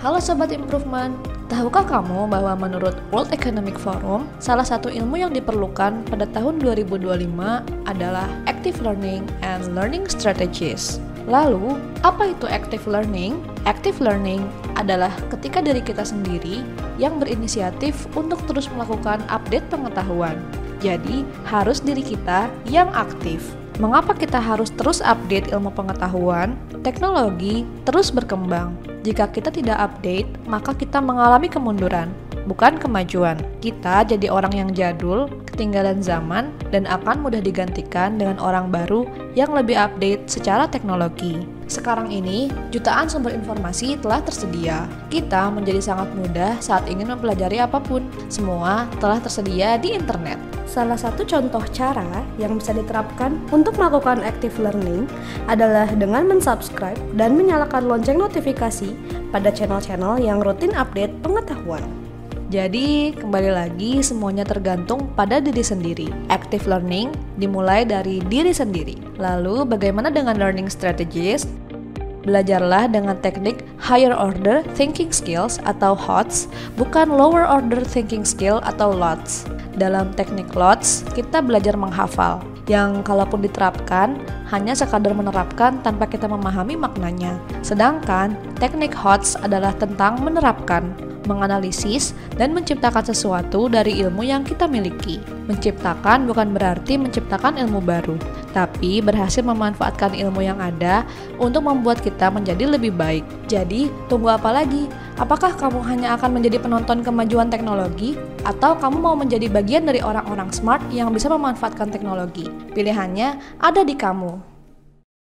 Halo Sobat Improvement, tahukah kamu bahwa menurut World Economic Forum, salah satu ilmu yang diperlukan pada tahun 2025 adalah Active Learning and Learning Strategies. Lalu, apa itu Active Learning? Active Learning adalah ketika diri kita sendiri yang berinisiatif untuk terus melakukan update pengetahuan. Jadi, harus diri kita yang aktif. Mengapa kita harus terus update ilmu pengetahuan? Teknologi terus berkembang. Jika kita tidak update, maka kita mengalami kemunduran, bukan kemajuan. Kita jadi orang yang jadul, ketinggalan zaman, dan akan mudah digantikan dengan orang baru yang lebih update secara teknologi. Sekarang ini, jutaan sumber informasi telah tersedia. Kita menjadi sangat mudah saat ingin mempelajari apapun. Semua telah tersedia di internet. Salah satu contoh cara yang bisa diterapkan untuk melakukan active learning adalah dengan mensubscribe dan menyalakan lonceng notifikasi pada channel-channel yang rutin update pengetahuan. Jadi, kembali lagi semuanya tergantung pada diri sendiri. Active learning dimulai dari diri sendiri. Lalu, bagaimana dengan learning strategies? Belajarlah dengan teknik Higher Order Thinking Skills atau HOTS, bukan Lower Order Thinking Skill atau LOTS. Dalam teknik LOTS, kita belajar menghafal, yang kalaupun diterapkan, hanya sekadar menerapkan tanpa kita memahami maknanya. Sedangkan, teknik HOTS adalah tentang menerapkan, menganalisis, dan menciptakan sesuatu dari ilmu yang kita miliki. Menciptakan bukan berarti menciptakan ilmu baru, tapi berhasil memanfaatkan ilmu yang ada untuk membuat kita menjadi lebih baik. Jadi, tunggu apa lagi? Apakah kamu hanya akan menjadi penonton kemajuan teknologi, atau kamu mau menjadi bagian dari orang-orang smart yang bisa memanfaatkan teknologi? Pilihannya ada di kamu.